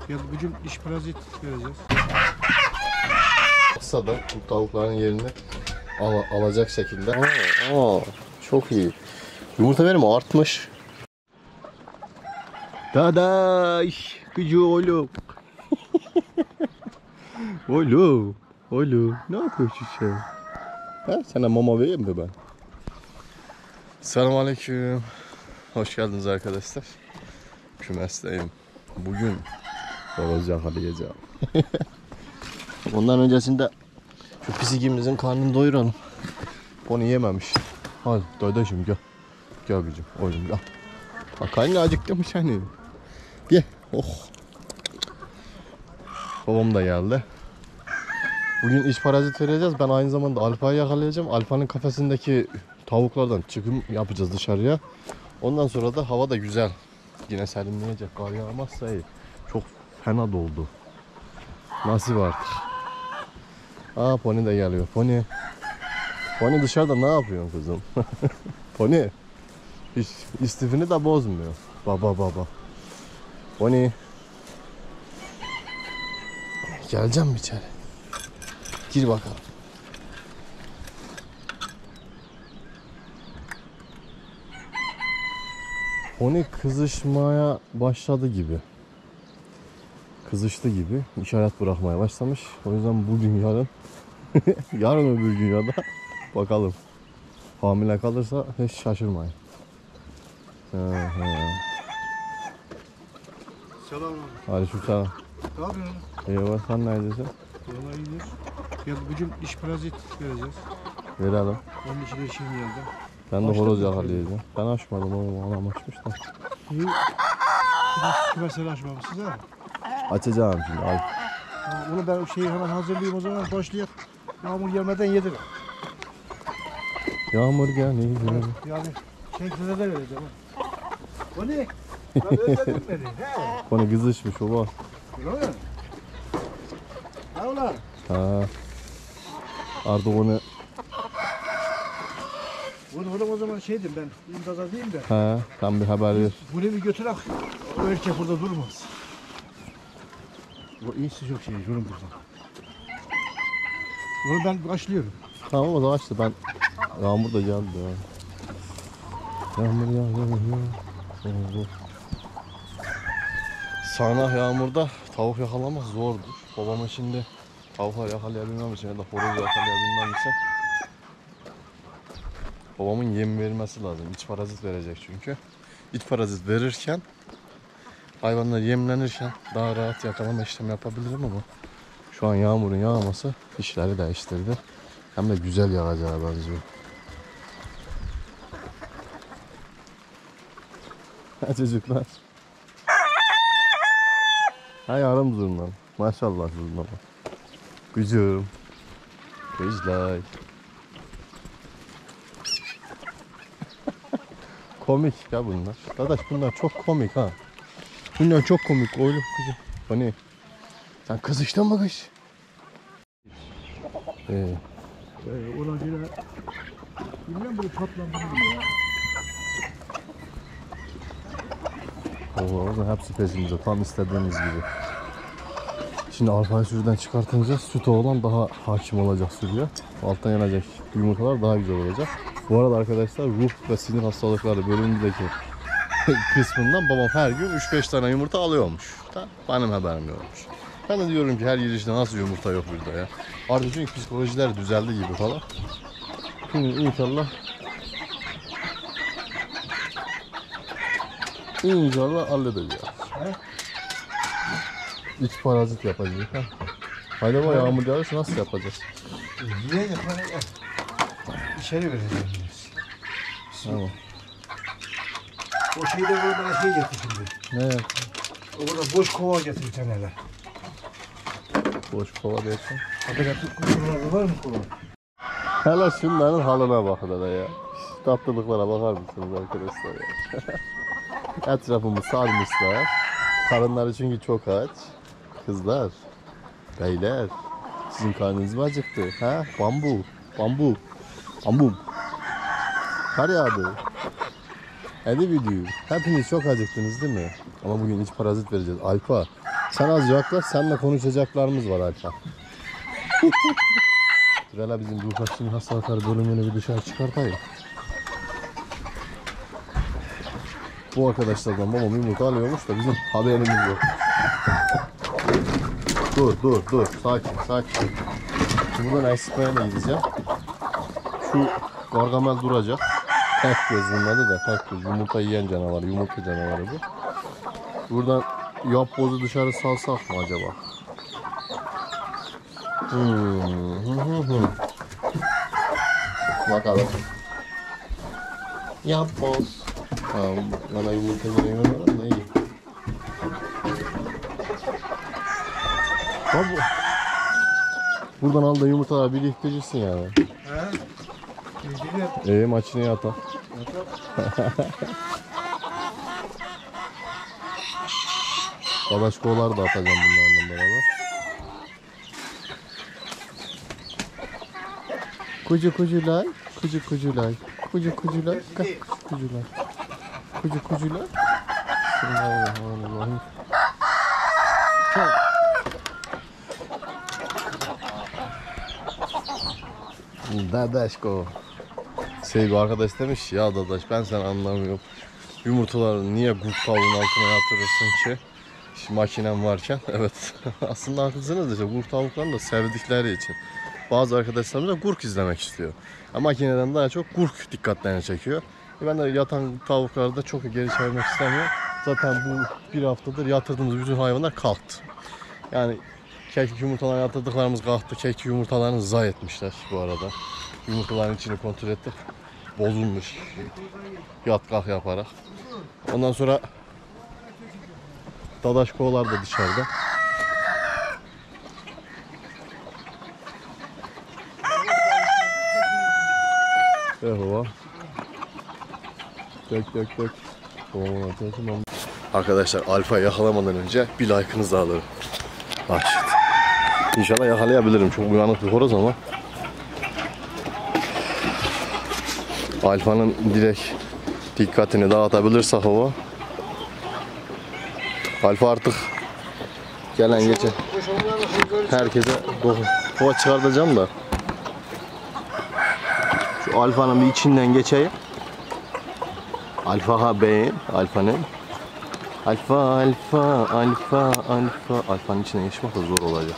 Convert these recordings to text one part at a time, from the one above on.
Ya bugün iş parazit vereceğiz. Kısa da bu tavukların yerini alacak şekilde. Çok iyi. Yumurta verimi artmış. Dadaş, gücü oğlum. Oğlum, ne yapıyorsun sen? Ha, sana mama vereyim mi ben? Selamünaleyküm. Hoş geldiniz arkadaşlar. Kümesteyim. Bugün horoz yakalayacağım. Ondan öncesinde şu pisikimizin karnını doyuralım. Onu yememiş. Hadi daydaşım gel. Gel gücüm, oğlum gel. Bak karnı acıktırmış hani. Gel. Oh. Babam da geldi. Bugün iç parazit vereceğiz. Ben aynı zamanda Alfa'yı yakalayacağım. Alfa'nın kafesindeki tavuklardan çıkım yapacağız dışarıya. Ondan sonra da hava da güzel. Yine serinleyecek. Kar yağmazsa iyi. Çok fena doldu. Nasip artık. Aa, Pony de geliyor. Pony. Pony dışarıda ne yapıyorsun kızım? Pony. Hiç istifini de bozmuyor. Baba. Pony. Geleceğim mi içeri? Gir bakalım. Pony kızışmaya başladı gibi. Kızıştı gibi. İşaret bırakmaya başlamış. O yüzden bugün yarın yarın öbür gün ya da bakalım. Hamile kalırsa hiç şaşırmayın. Selam abi. Aleykümselam. Ne yapıyorsun? Eyvallah, sen neredesin? Vallahi iyidir. Ya bugün iş parazit vereceğiz. Verelim. Onun için de şimdi geldim. Ben de Açtın horoz mı? yakalayacağım. Ben açmadım oğlum, anam açmış da. İyi. Kümesleri açmamışsınız ha. Açacağım şimdi. Al. Bunu ben şeyi hemen hazırlayayım, o zaman başlayalım. Yağmur gelmeden yedirin. Yağmur geliyor. Evet, yani şeklinde de vereceğim. O ne? Ben özledim beni. He. Konu kızışmış baba. Öyle mi? Ne ulan? Ha. Artık onu Bunu o zaman şeydim ben, imzaza diyeyim de. sen bir haber ver. Bunu bir götürek, o erkek burada durmaz. Bu iyisi çok şey, şunun burada. Bunu ben başlıyorum. Tamam, o zaman açtı. Ben yağmur da geldi ya. Yağmur yağıyor. Sağanak yağmurda tavuk yakalamak zordur. Babama şimdi tavuklar yakalayabilmem için ya da horoz yakalayabilmem için babamın yem vermesi lazım. İç parazit verecek çünkü. İç parazit verirken hayvanlar yemlenirken daha rahat yakalama işlemi yapabilirim ama şu an yağmurun yağması işleri değiştirdi. Hem de güzel yağacağı benziyor. Ha çocuklar. Ha yarım zurna. Maşallah zurna. Gücüm. Güçler. Komik ya bunlar. Dadaş bunlar çok komik ha. Bunlar çok komik oğlum kızım. Hani sen kızıştın mı kız? Ona göre bilmem bunu patlandı mı ya? Oo, hepsi peşimizde tam istediğimiz gibi. Şimdi arpayı sürüden çıkartınca süt olan daha hakim olacak sürüye. Alttan yanacak yumurtalar daha güzel olacak. Bu arada arkadaşlar ruh ve sinir hastalıkları bölümündeki kısmından babam her gün 3-5 tane yumurta alıyormuş. Benim haberim yokmuş. Ben de diyorum ki her girişte nasıl yumurta yok burada ya. Artık çünkü psikolojiler düzeldi gibi falan. Şimdi inşallah halledeceğiz. İç parazit yapacağız. Haydi bu yağmur yağarsa nasıl yapacağız? Niye yapalım? İçeri vereceğim biz. Tamam. O şeyde bana şey getir şimdi. Ne? Orada boş kova getir bir tane hele. Boş kova derken. Aperatif kutuları var mı kova? Hele şunların halına bakın da ya. Şu tatlılıklara bakar mısınız arkadaşlar ya? Etrafımı sarmışlar. Karınları çünkü çok aç. Kızlar, beyler, sizin karnınız mı acıktı? Ha? Bambu. Kar yağdı. Hadi video. Hepiniz çok acıktınız değil mi? Ama bugün iç parazit vereceğiz. Alfa Sen az yaklaş, seninle konuşacaklarımız var Alfa. Valla bizim Burkaç'ın hastalıkları bölümünü bir dışarı çıkartayım. Bu arkadaşlardan babam yumurta alıyormuş da bizim haberimiz yok. Dur. Sakin. Şimdi buradan Esipaya'ya gideceğim. Şu Gargamel duracak. Tek gözünün adı da tek göz. Yumurta yiyen canavar, yumurta canavarı bu. Buradan yapbozu dışarı salsak mı acaba? Bakalım. Yapboz. Bana yumurta veriyorlar da iyi. Abi, buradan aldığın yumurtaları biriktirirsin yani. He? Makineye atar. Dadaşkolar da atacağım bunlarla beraber. Kucular. Bismillahirrahmanirrahim. Dadaşko. Sevgi arkadaş demiş ya dadaş ben seni anlamıyorum. Yumurtaları niye kurt tavuğun altına yatırırsın ki? Şimdi makinem varken evet aslında haklısınız da işte kurt tavuklarını da sevdikleri için. Bazı arkadaşlarımız da gurk izlemek istiyor. Ama makineden daha çok gurk dikkatlerini çekiyor. Ben de yatan tavukları da çok geri çevirmek istemiyorum. Zaten bu bir haftadır yatırdığımız bütün hayvanlar kalktı. Yani keklik yumurtalarını yatırdıklarımız kalktı. Keklik yumurtalarını zayi etmişler bu arada. Yumurtaların içini kontrol ettik. Bozulmuş. Yat kalk yaparak. Ondan sonra dadaşkolar da dışarıda. Merhaba. Dök. Tamam. Arkadaşlar alfa yakalamadan önce bir like'ınızı alırım. Bak şimdi. İnşallah yakalayabilirim. Çok uyanık bir horoz ama. Alfanın direkt dikkatini dağıtabilirsek hava. Alfa artık gelen geçen herkese hava çıkartacağım da. Şu alfanın bir içinden geçeyim. Alfa beyin, alfanın. Alfa. Alfanın içine geçmek de zor olacak.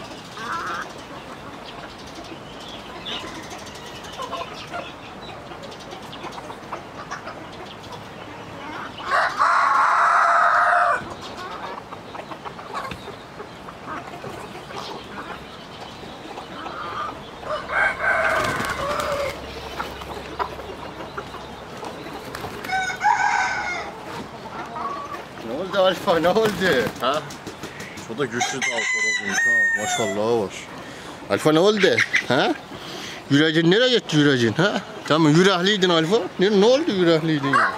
Ne oldu Alfa, ne oldu? Ha? Şu da güçlü dal horozmuş ha. Maşallah var. Alfa ne oldu? Ha? Yüreğin nereye gitti yüreğin ha? Tamam yürekliydin Alfa. Ne oldu yürekliydin ya?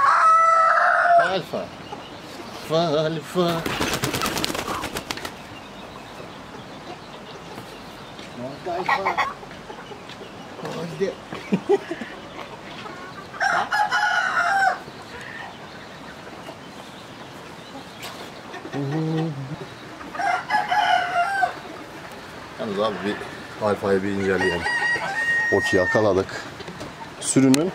Alfa. Alfa. Ne oldu Alfa? Ne oldu? Yalnız abi bir alfayı bir inceleyelim. Okey yakaladık. Sürünün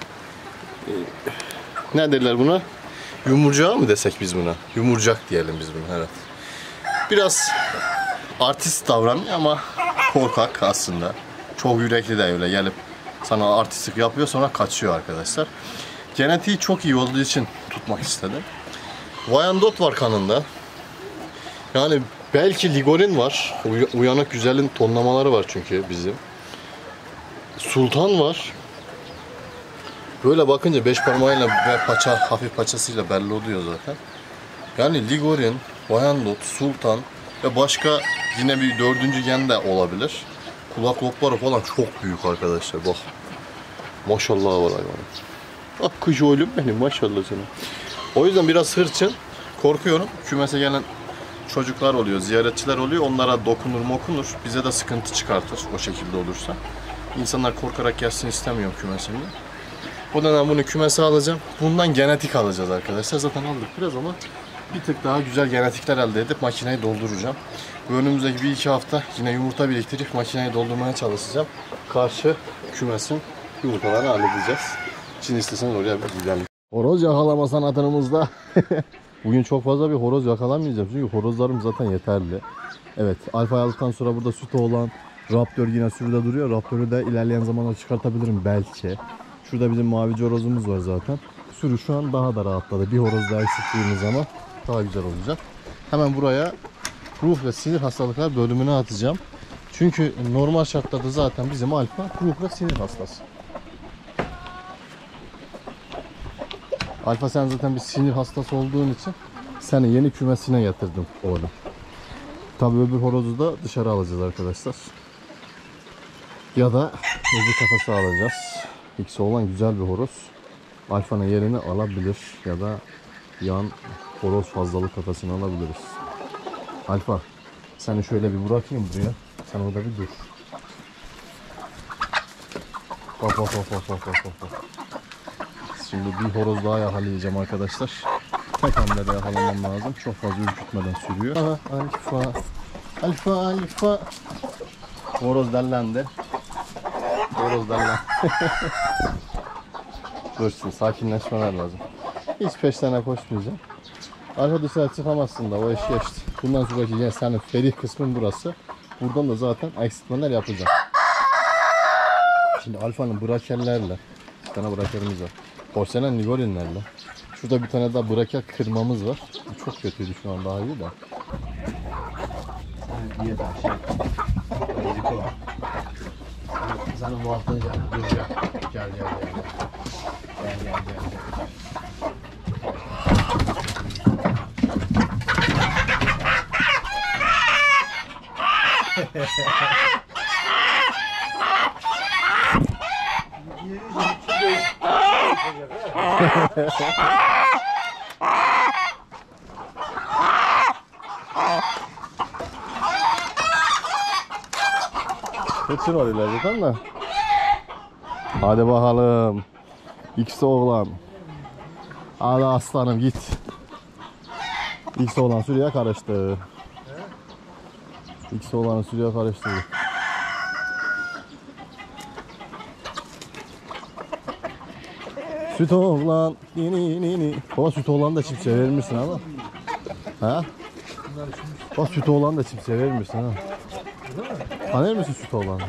ne derler buna? Yumurcağı mı desek biz buna? Yumurcak diyelim biz buna evet. Biraz artist davranıyor ama korkak aslında. Çok yürekli de öyle gelip sana artistlik yapıyor sonra kaçıyor arkadaşlar. Genetiği çok iyi olduğu için tutmak istedim. Wyandotte var kanında. Yani belki Ligorin var. Uyanık güzelin tonlamaları var çünkü bizim. Sultan var. Böyle bakınca beş parmağıyla ve hafif paçasıyla belli oluyor zaten. Yani Ligorin, Wyandotte, Sultan ve başka yine bir dördüncü gen de olabilir. Kulak lobları falan çok büyük arkadaşlar bak. Maşallah var hayvanım. Bak kış oğlum benim maşallah sana. O yüzden biraz hırçın. Korkuyorum. Kümese gelen çocuklar oluyor, ziyaretçiler oluyor. Onlara dokunur. Bize de sıkıntı çıkartır o şekilde olursa. İnsanlar korkarak gelsin istemiyorum kümesimde. O dönem bunu kümese alacağım. Bundan genetik alacağız arkadaşlar. Zaten aldık biraz ama bir tık daha güzel genetikler elde edip makineyi dolduracağım. Bu önümüzdeki 1-2 hafta yine yumurta biriktirip makineyi doldurmaya çalışacağım. Karşı kümesin yumurtalarını halledeceğiz. Şimdi isteseniz oraya bir gidelim. Horoz yakalama sanatımızda. Bugün çok fazla bir horoz yakalamayacağım çünkü horozlarım zaten yeterli. Evet, alfa aldıktan sonra burada sütü olan Raptor yine sürüde duruyor. Raptor'u da ilerleyen zamanlar çıkartabilirim belki. Şurada bizim mavici horozumuz var zaten. Sürü şu an daha da rahatladı. Bir horoz daha eksilttiğimiz zaman daha güzel olacak. Hemen buraya ruh ve sinir hastalıklar bölümüne atacağım. Çünkü normal şartlarda zaten bizim alfa ruh ve sinir hastası. Alfa sen zaten bir sinir hastası olduğun için seni yeni kümesine getirdim oğlum. Tabii öbür horozu da dışarı alacağız arkadaşlar. Ya da öbür kafası alacağız. İkisi olan güzel bir horoz. Alfanın yerini alabilir ya da yan horoz fazlalık kafasını alabiliriz. Alfa, seni şöyle bir bırakayım buraya. Sen orada bir dur. Bak. Şimdi bir horoz daha yakalayacağım arkadaşlar. Tek hamlede yakalamam lazım. Çok fazla ürkütmeden sürüyor. Alfa. Horoz dellendi. Dursun, sakinleşmeler lazım. Hiç peşlerine koşmayacağım. Alfa dışarı çıkamazsın da o iş geçti. Bundan sonraki yine senin ferih kısmın burası. Buradan da zaten eksiltmeler yapacağım. Şimdi alfanın brakerlerle, bir tane brakerimiz var. Porselen nigolinlerle. Şurada bir tane daha braker kırmamız var. Bu çok kötüydü, şu an daha iyi de. Niye daha şey? Riziko. Sana muhabbet edeceğim. Gel. Gel. Hepsi var ileride tamam mı? Hadi bakalım. İkisi oğlan. Hadi aslanım git. İkisi oğlan sürüye karıştı. İkisi oğlan sürüye karıştı. Süt oğlan. Ni. Baba süt oğlan da çift sever misin ama? Ha? Bak süt oğlan da çift sever misin ha? Tanır mısın süt oğlanı?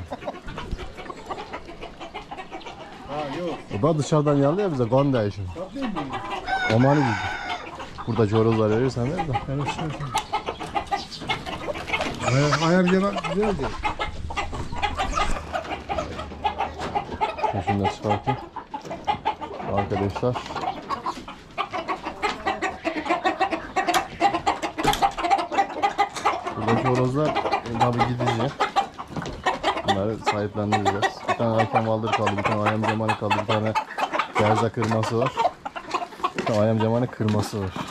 O da dışarıdan yandı ya bize kan değişim. Amanı gibi. Burada corozlar verirsen ver de. Ayar güzeldi. Şunu da çıkartayım. Arkadaşlar. Buradaki horozlar tabi gidici. Bunları sahiplendireceğiz. Bir tane Aykan Valdır kaldı, bir tane Ayam Cemali kaldı, bir tane Gerza kırması var. Bir tane Ayam Cemali kırması var.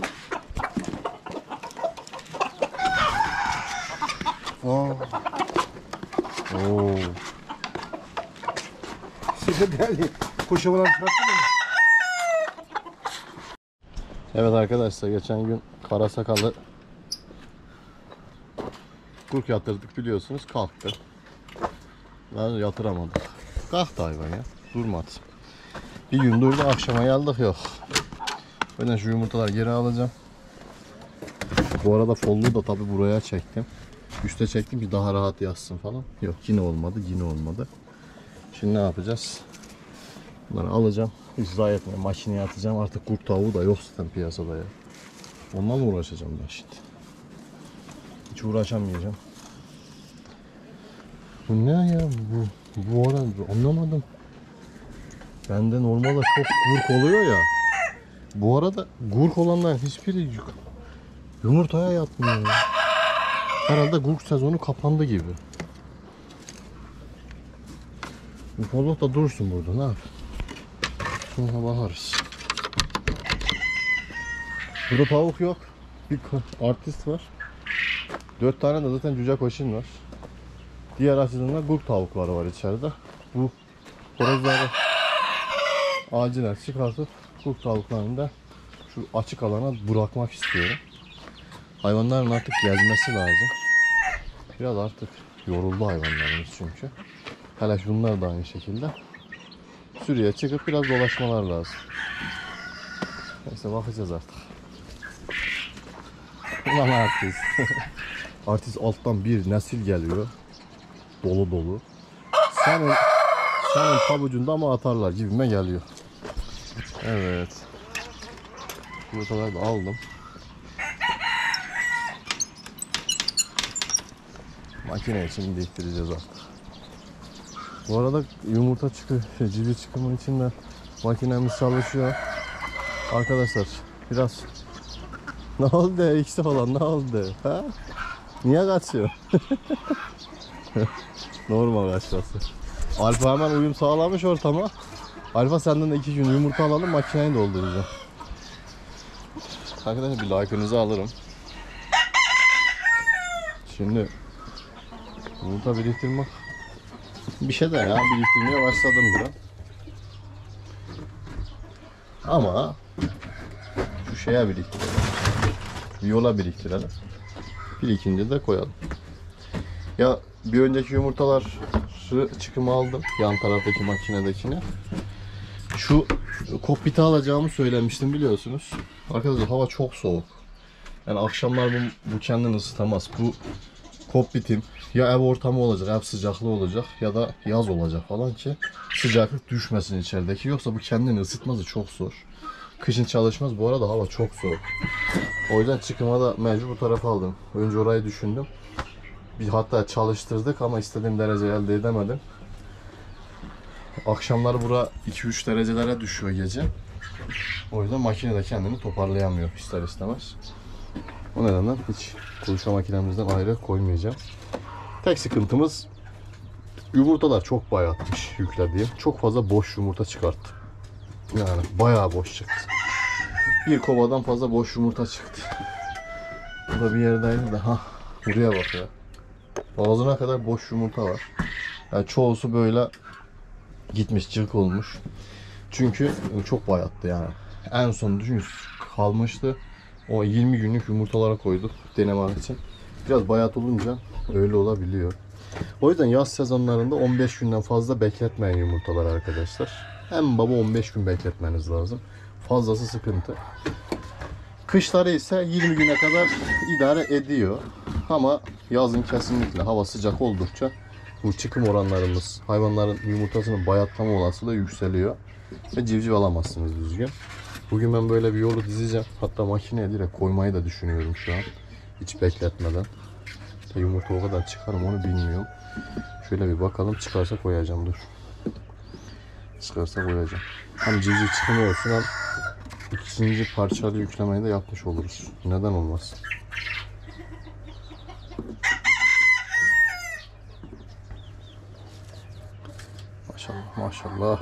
Oo. Size değerli. Koşamadan çıkarttın mı? Evet arkadaşlar, geçen gün kara sakalı kurt yatırdık biliyorsunuz, kalktı. Ben yatıramadım. Kalktı hayvan ya, durmadı. Bir gün durdu, akşama geldik yok. Ben şu yumurtaları geri alacağım. Bu arada folluğu da tabi buraya çektim. Üste çektim ki daha rahat yatsın falan. Yok yine olmadı. Şimdi ne yapacağız? Bunları alacağım. Hiç zayi etmeye makineye atacağım. Artık kurt tavuğu da yok zaten piyasada ya. Ondan mı uğraşacağım ben şimdi? Hiç uğraşamayacağım. Bu ne ya? Bu arada anlamadım. Bende normalde çok gurk oluyor ya. Bu arada gurk olanların hiçbiri yumurtaya yatmıyor ya. Herhalde gurk sezonu kapandı gibi. Bu follow da dursun burada, ne yap? Şuna bakarız. Burada tavuk yok. Bir artist var. 4 tane de zaten cüce koşun var. Diğer açıdan da gurk tavukları var içeride. Bu horozları acilen çıkartıp gurk tavuklarını da şu açık alana bırakmak istiyorum. Hayvanların artık gezmesi lazım. Biraz artık yoruldu hayvanlarımız çünkü. Hele şunlar da aynı şekilde. Sürüye çıkıp biraz dolaşmalar lazım. Neyse bakacağız artık. Ulan artist. Artist alttan bir nesil geliyor. Dolu dolu. Senin pabucunda mı atarlar gibime geliyor. Evet. Yumurtaları da aldım. Makine için biriktireceğiz artık. Bu arada yumurta civciv çıkımı için de makinemiz çalışıyor. Arkadaşlar biraz ne oldu ikisi falan ne oldu? Ha? Niye kaçıyor? Normal kaçması. Alfa hemen uyum sağlamış ortama. Alfa senden de 2 gün yumurta alalım makineyi dolduracağım. Arkadaşlar bir like'ınızı alırım. Şimdi yumurta biriktirmek bir şey de ya biriktirmeye başladım biraz. Ama şu şeye biriktirelim. Yola biriktirelim. Birikince de koyalım. Ya bir önceki yumurtaları çıkımı aldım. Yan taraftaki makinedekini. Şu kokpiti alacağımı söylemiştim biliyorsunuz. Arkadaşlar hava çok soğuk. Yani akşamlar bu kendini ısıtamaz. Bu kokpitim ya ev ortamı olacak, ev sıcaklığı olacak ya da yaz olacak falan ki sıcaklık düşmesin içerideki. Yoksa bu kendini ısıtması çok zor. Kışın çalışmaz. Bu arada hava çok soğuk. O yüzden çıkıma da mecbur bu tarafa aldım. Önce orayı düşündüm. Bir hatta çalıştırdık ama istediğim derece elde edemedim. Akşamlar bura 2-3 derecelere düşüyor gece. O yüzden makine de kendini toparlayamıyor ister istemez. O nedenle hiç kuluçka makinemizden ayrı koymayacağım. Tek sıkıntımız yumurtalar çok bayatmış yüklediğim. Çok fazla boş yumurta çıkarttı. Yani bayağı boş çıktı. Bir kovadan fazla boş yumurta çıktı. Bu da bir yerdeydi de buraya bak ya. Ağzına kadar boş yumurta var. Yani çoğusu böyle gitmiş, cırk olmuş. Çünkü çok bayattı yani. En son düşün kalmıştı. O 20 günlük yumurtalara koyduk denemek için. Biraz bayat olunca öyle olabiliyor. O yüzden yaz sezonlarında 15 günden fazla bekletmeyin yumurtalar arkadaşlar. En baba 15 gün bekletmeniz lazım. Fazlası sıkıntı. Kışları ise 20 güne kadar idare ediyor. Ama yazın kesinlikle hava sıcak oldukça bu çıkım oranlarımız, hayvanların yumurtasının bayatlama olasılığı yükseliyor. Ve civciv alamazsınız düzgün. Bugün ben böyle bir yolu dizeceğim. Hatta makineye direkt koymayı da düşünüyorum şu an. Hiç bekletmeden. Yumurta o kadar çıkar mı onu bilmiyorum. Şöyle bir bakalım, çıkarsa koyacağım, dur. Çıkarsa koyacağım. Hem civciv çıkımı olsun hem ikinci parçalı yüklemeyi de yapmış oluruz. Neden olmaz? Maşallah maşallah.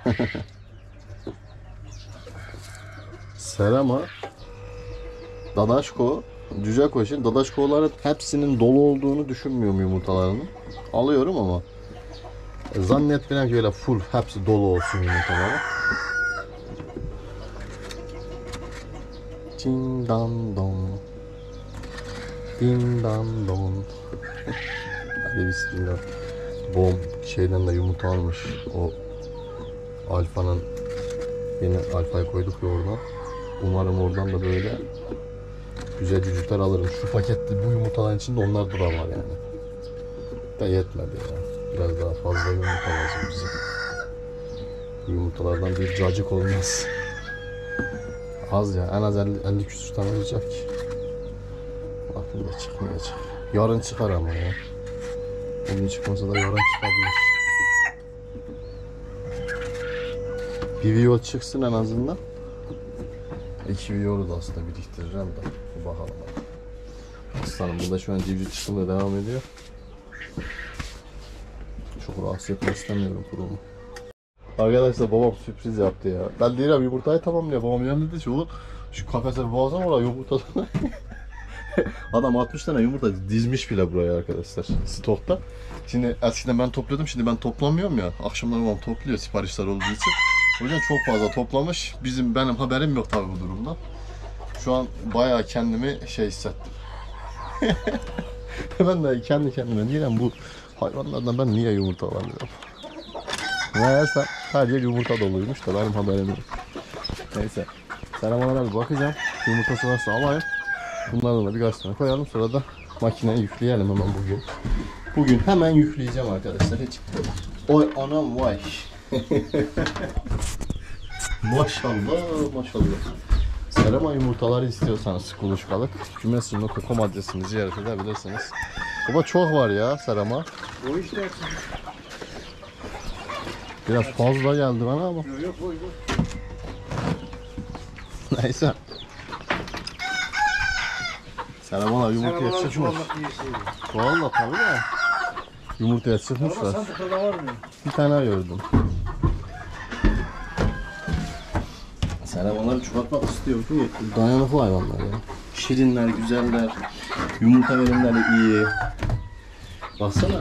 Serama, Dadaşko, Cüce Koşun. Dadaşko'ların hepsinin dolu olduğunu düşünmüyorum yumurtalarını. Alıyorum ama zannetmiyorum ki öyle full hepsi dolu olsun yumurtaları. Ding dong dong. Ding dong dong. Hadi bismillah. Bom şeyden de yumurta almış. O alfanın yeni alfayı koyduk ya oradan. Umarım oradan da böyle güzel cücükler alırım. Şu paketli bu yumurtaların içinde onlar da var yani. Da yetmedi ya. Biraz daha fazla yumurta lazım bize. Bu yumurtalardan bir cacık olmaz. Az ya, en az 50 küsur tane olacak ki. Bakın da çıkmayacak. Yarın çıkar ama ya. Bugün çıkmasa da yarın çıkabilir. Bir viyol çıksın en azından. 2 viyolu da aslında biriktireceğim de. Bakalım. Aslanım burada şu an civciv çıkımda devam ediyor. Çok rahatsız etmek istemiyorum kurumu. Arkadaşlar babam sürpriz yaptı ya. Ben değilim yumurtayı tamamlıyor. Babam yanında dedi ki oğlum şu kafese bir baksana oraya yumurtasına. Adam 60 tane yumurta dizmiş bile buraya arkadaşlar stokta. Şimdi eskiden ben topluyordum, şimdi ben toplamıyorum ya. Akşamları babam topluyor siparişler olduğu için. O yüzden çok fazla toplamış. Benim haberim yok tabii bu durumda. Şu an bayağı kendimi şey hissettim. Ben de kendi kendime diyeceğim, bu hayvanlardan ben niye yumurta alamıyorum? Meğerse her yer yumurta doluymuş da benim haberim yok. Neyse. Seramalara bir bakacağım. Yumurtası varsa alayım. Bunlardan da birkaç tane koyalım. Sonra da makineye yükleyelim hemen bugün. Bugün hemen yükleyeceğim arkadaşlar. Hiç. Oy anam vay. Maşallah maşallah. Serama yumurtaları istiyorsanız kuluçkalık kümesim.com adresini ziyaret edebilirsiniz. Baba çok var ya serama. O işte. Biraz fazla geldi bana ama. Yok boy. Neyse. Seramalar yumurtaya çıkmış. Valla tabii de. Yumurtaya çıkmışlar. Sandıkta var mı? Bir tane gördüm. Seramaları çoğaltmak istiyorum ki dayanıklı hayvanlar ya. Şirinler, güzeller, yumurta verimleri iyi. Baksana.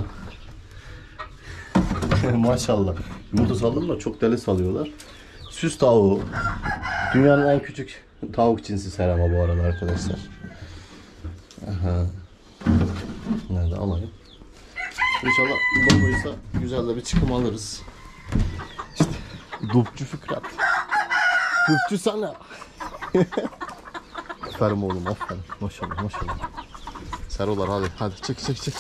Maşallah. Yumurta saldım da çok deli salıyorlar. Süs tavuğu. Dünyanın en küçük tavuk cinsi serama bu arada arkadaşlar. Aha. Nerede alayım? İnşallah doluysa güzel de bir çıkım alırız. İşte dupçu Fikret. Dupçu sana. Aferin oğlum aferin. Maşallah maşallah. Serolar hadi çık.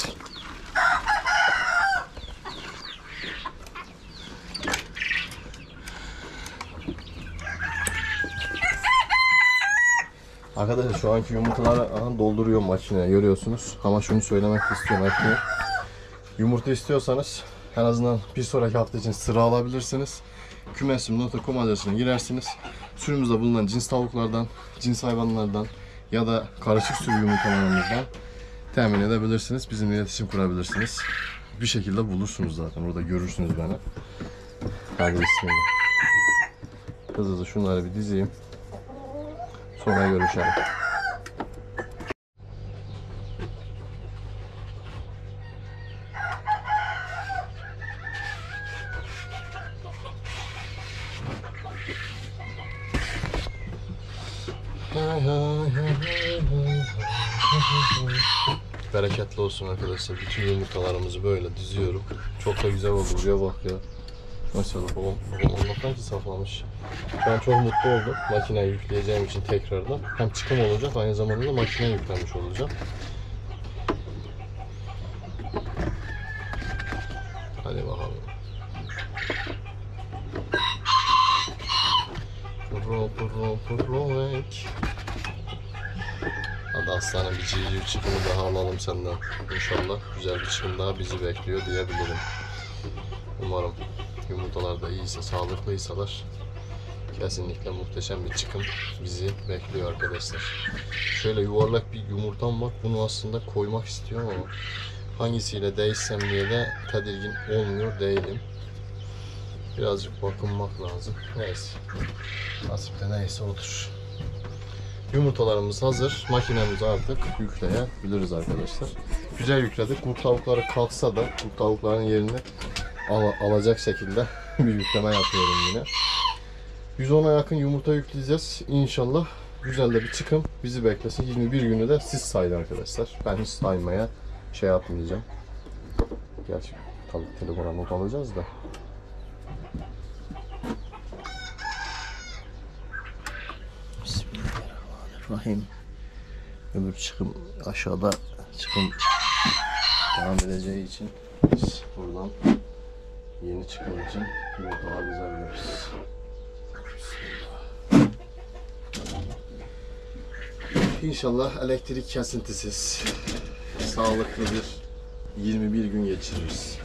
Arkadaşlar şu anki yumurtaları dolduruyorum makineye, görüyorsunuz. Ama şunu söylemek istiyorum hepsine. Yumurta istiyorsanız en azından bir sonraki hafta için sıra alabilirsiniz. Kümesim.com adresine girersiniz. Sürümüzde bulunan cins tavuklardan, cins hayvanlardan ya da karışık sürü yumurtalarımızdan temin edebilirsiniz. Bizimle iletişim kurabilirsiniz. Bir şekilde bulursunuz zaten. Orada görürsünüz beni. Hadi bismillah. Hızlı şunları bir dizeyim. Sonra görüşelim. Bereketli olsun arkadaşlar. Bütün yumurtalarımızı böyle diziyorum. Çok da güzel oldu. Buraya bak ya. Maşallah babam Allah'tan ki saklamış. Ben çok mutlu oldum makineye yükleyeceğim için tekrardan. Hem çıkım olacak, aynı zamanda da makineye yüklenmiş olacağım. Hadi bakalım. Pırro. Hadi aslanım, bir civciv çıkımı daha alalım senden. İnşallah güzel bir çıkım daha bizi bekliyor diyebilirim. Umarım yumurtalar da iyiyse, sağlıklıysalar kesinlikle muhteşem bir çıkım bizi bekliyor arkadaşlar. Şöyle yuvarlak bir yumurtam var. Bunu aslında koymak istiyorum ama hangisiyle değişsem diye de tedirgin olmuyor değilim. Birazcık bakınmak lazım. Neyse. Nasipte neyse odur. Yumurtalarımız hazır. Makinemizi artık yükleyebiliriz arkadaşlar. Güzel yükledik. Bu tavukları kalksa da bu tavukların yerini alacak şekilde bir yükleme yapıyorum yine. 110'a yakın yumurta yükleyeceğiz. İnşallah güzel de bir çıkım bizi beklesin. 21 günü de siz sayın arkadaşlar. Ben hiç saymaya şey yapmayacağım. Gerçi tabii telefona not alacağız da. Bismillahirrahmanirrahim. Öbür çıkım aşağıda çıkım devam edeceği için biz buradan yeni çıkım için yumurtalar dizabiliriz. İnşallah elektrik kesintisiz, sağlıklı bir 21 gün geçiririz.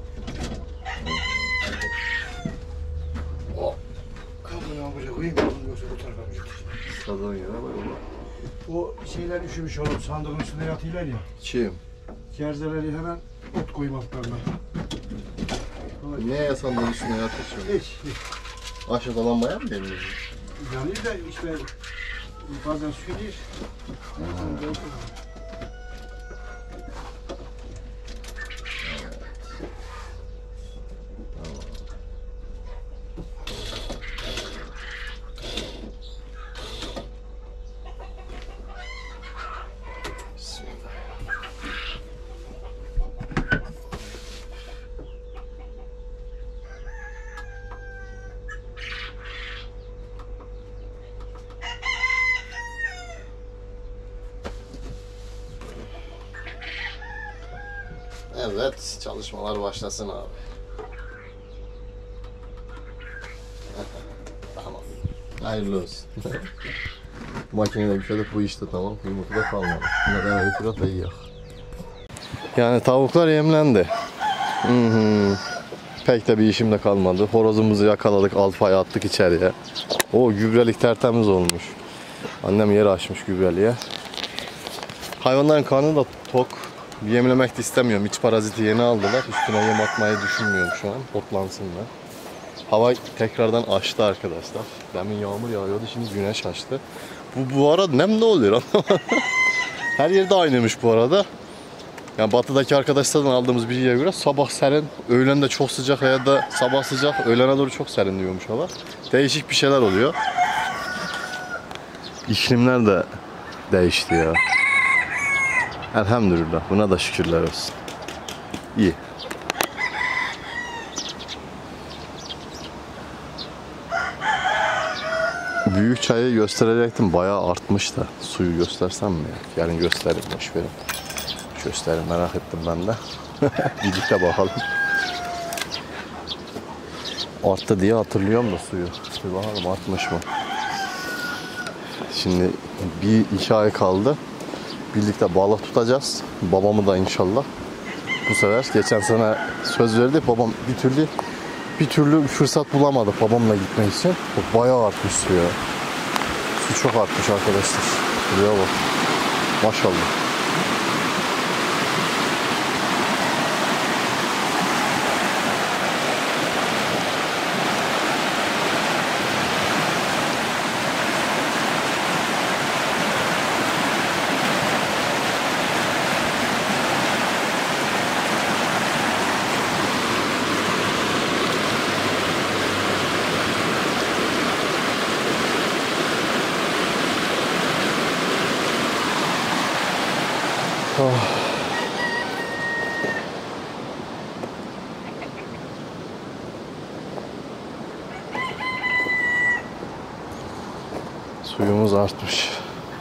Kapını buraya koyayım, bunu yoksa bu tarafa götür. Sazan yere bak. O şeyler üşümüş oğlum, sandığın üstünde yatıyorlar ya. Kim? Kerzeleri hemen ot koyayım altlarına. Niye sandığın üstüne yatıyorsun? Hiç. Aşağıda lambaya mı deniyorsun? Yanıyor da işte bazen sürüyor. Evet, çalışmalar başlasın abi. Tamam. Hayırlı olsun. Makinede yükledik, bu işte tamam. Yumurta da kalmadı. Bunlar eve götürüyor da iyi yok. Yani tavuklar yemlendi. Pek de bir işim de kalmadı. Horozumuzu yakaladık, alfaya attık içeriye. O gübrelik tertemiz olmuş. Annem yer açmış gübreliğe. Hayvanların karnı da tok. Yemlemek de istemiyorum. İç paraziti yeni aldılar. Üstüne yem atmayı düşünmüyorum şu an. Otlansınlar. Hava tekrardan açtı arkadaşlar. Demin yağmur yağıyordu, şimdi güneş açtı. Bu arada nem ne oluyor anlamadım. Her yerde aynıymış bu arada. Yani batıdaki arkadaşlardan aldığımız bilgiye göre sabah serin, öğlen de çok sıcak ya da sabah sıcak, öğlene doğru çok serin diyormuş hava. Değişik bir şeyler oluyor. İklimler de değişti ya. Elhamdülillah, buna da şükürler olsun. İyi. Büyük çayı gösterecektim, bayağı artmış da. Suyu göstersem mi ya? Yarın göstereyim, boş verin. Göstereyim, merak ettim ben de. Birlikte bakalım. Arttı diye hatırlıyorum da suyu. Bir bakalım artmış mı? Şimdi 1-2 ay kaldı. Birlikte balık tutacağız. Babamı da inşallah. Bu sefer geçen sene söz verdi. Babam bir türlü fırsat bulamadı babamla gitmek için. Bayağı artmış su ya. Su çok artmış arkadaşlar. Buraya bak. Maşallah. Oh. Suyumuz artmış.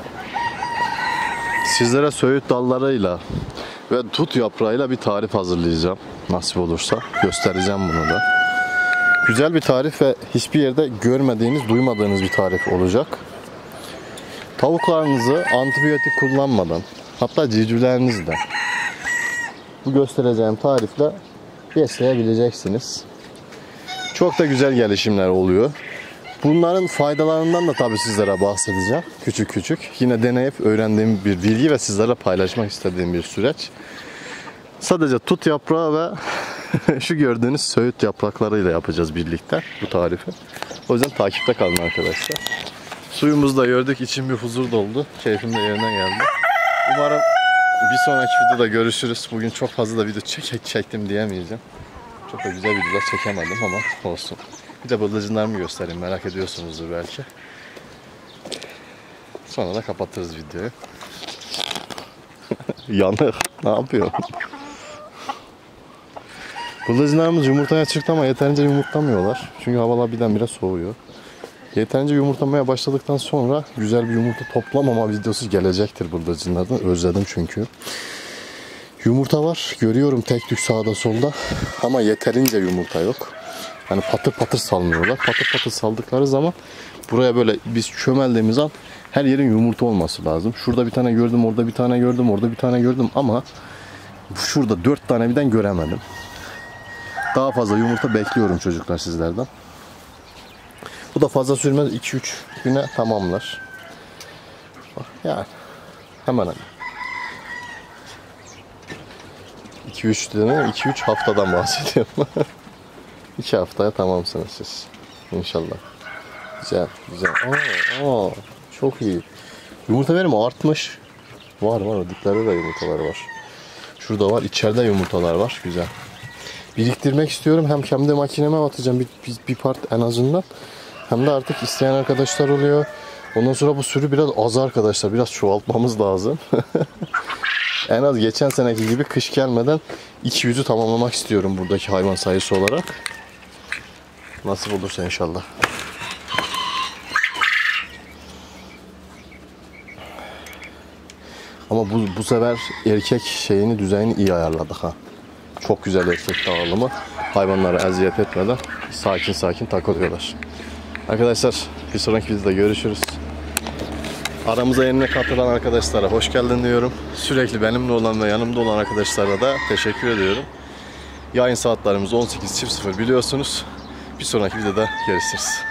Sizlere söğüt dallarıyla ve tut yaprağıyla bir tarif hazırlayacağım. Nasip olursa göstereceğim bunu da. Güzel bir tarif ve hiçbir yerde görmediğiniz, duymadığınız bir tarif olacak. Tavuklarınızı antibiyotik kullanmadan, hatta civcivlerinizi de bu göstereceğim tarifle besleyebileceksiniz. Çok da güzel gelişimler oluyor. Bunların faydalarından da tabii sizlere bahsedeceğim. Küçük küçük. Yine deneyip öğrendiğim bir bilgi ve sizlerle paylaşmak istediğim bir süreç. Sadece tut yaprağı ve şu gördüğünüz söğüt yapraklarıyla yapacağız birlikte bu tarifi. O yüzden takipte kalın arkadaşlar. Suyumuzu da gördük. İçim bir huzur doldu. Keyfim de yerine geldi. Umarım bir sonraki videoda görüşürüz. Bugün çok fazla da video çektim diyemeyeceğim. Çok da güzel videolar çekemedim ama olsun. Bir de bıldırcınlarımı göstereyim. Merak ediyorsunuzdur belki. Sonra da kapatırız videoyu. Yanık. Ne yapıyor? Bıldırcınlarımız yumurtaya çıktı ama yeterince yumurtlamıyorlar. Çünkü havalar birdenbire soğuyor. Yeterince yumurtlamaya başladıktan sonra güzel bir yumurta toplamama videosu gelecektir bıldırcınlardan. Özledim çünkü. Yumurta var. Görüyorum tek tük sağda solda. Ama yeterince yumurta yok. Hani patır patır salmıyorlar. Patır patır saldıkları zaman buraya böyle biz çömeldiğimiz an her yerin yumurta olması lazım. Şurada bir tane gördüm, orada bir tane gördüm, orada bir tane gördüm ama şurada 4 tane birden göremedim. Daha fazla yumurta bekliyorum çocuklar sizlerden. Bu da fazla sürmez, 2-3 güne tamamlar. Yani hemen hemen. 2-3 tane, 2-3 haftadan bahsediyorum. 2 haftaya tamamsınız siz. İnşallah. Güzel, güzel. Aa, çok iyi. Yumurta verimi artmış. Var o diplerde de yumurtalar var. Şurada var, içeride yumurtalar var. Güzel. Biriktirmek istiyorum. Hem kendi makineme atacağım bir part en azından. Hem de artık isteyen arkadaşlar oluyor. Ondan sonra bu sürü biraz az arkadaşlar. Biraz çoğaltmamız lazım. En az geçen seneki gibi kış gelmeden 200'ü tamamlamak istiyorum buradaki hayvan sayısı olarak. Nasip olursa inşallah. Ama bu sefer erkek düzenini iyi ayarladık ha. Çok güzel erkek dağılımı. Hayvanlara eziyet etmeden sakin sakin takılıyorlar. Arkadaşlar bir sonraki videoda görüşürüz. Aramıza yeni katılan arkadaşlara hoş geldin diyorum. Sürekli benimle olan ve yanımda olan arkadaşlara da teşekkür ediyorum. Yayın saatlerimiz 18.00 biliyorsunuz. Bir sonraki videoda görüşürüz.